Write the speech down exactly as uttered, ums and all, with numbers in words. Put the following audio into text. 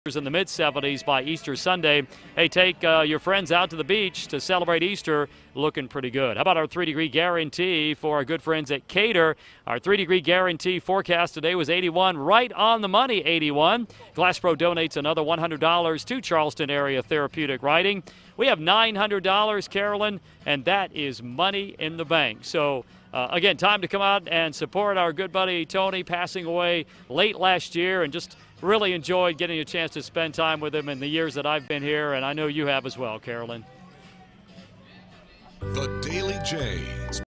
in the mid seventies by Easter Sunday. Hey, take uh, your friends out to the beach to celebrate Easter. Looking pretty good. How about our three-degree guarantee for our good friends at Cater? Our three-degree guarantee forecast today was eighty-one, right on the money, eighty-one. GlassPro donates another one hundred dollars to Charleston area therapeutic riding. We have nine hundred dollars, Carolyn, and that is money in the bank. So, uh, again, time to come out and support our good buddy Tony, passing away late last year, and just really enjoyed getting a chance to spend time with him in the years that I've been here, and I know you have as well, Carolyn. The Daily J.